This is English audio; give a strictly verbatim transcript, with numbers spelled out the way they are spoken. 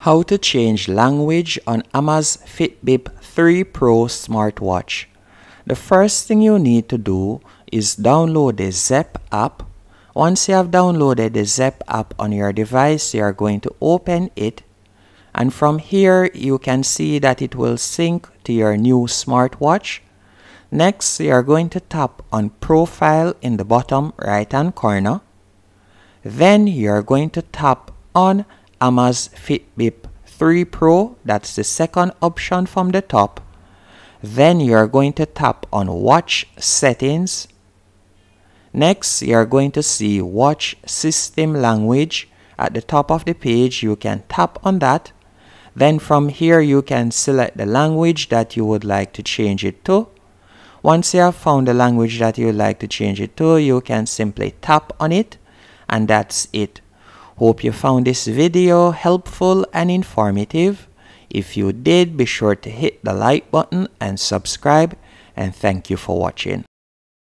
How to change language on Amazfit Fitbit three Pro smartwatch. The first thing you need to do is download the Zepp app. Once you have downloaded the Zepp app on your device, you are going to open it. And from here, you can see that it will sync to your new smartwatch. Next, you are going to tap on Profile in the bottom right hand corner. Then you are going to tap on Amazfit Fitbit three Pro, that's the second option from the top. Then you are going to tap on Watch Settings. Next, you are going to see Watch System Language at the top of the page. You can tap on that. Then from here, you can select the language that you would like to change it to. Once you have found the language that you would like to change it to, you can simply tap on it, and that's it. Hope you found this video helpful and informative. If you did, be sure to hit the like button and subscribe, and thank you for watching.